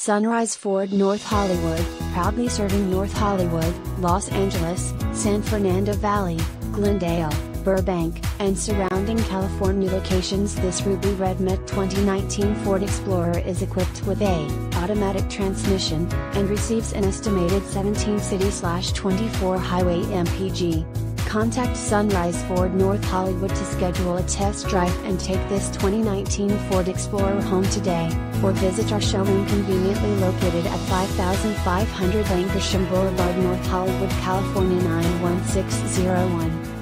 Sunrise Ford North Hollywood, proudly serving North Hollywood, Los Angeles, San Fernando Valley, Glendale, Burbank, and surrounding California locations. This ruby red Met 2019 Ford Explorer is equipped with a automatic transmission, and receives an estimated 17 city/24 highway mpg. Contact Sunrise Ford North Hollywood to schedule a test drive and take this 2019 Ford Explorer home today, or visit our showroom conveniently located at 5500 Lankershim Boulevard, North Hollywood, California 91601.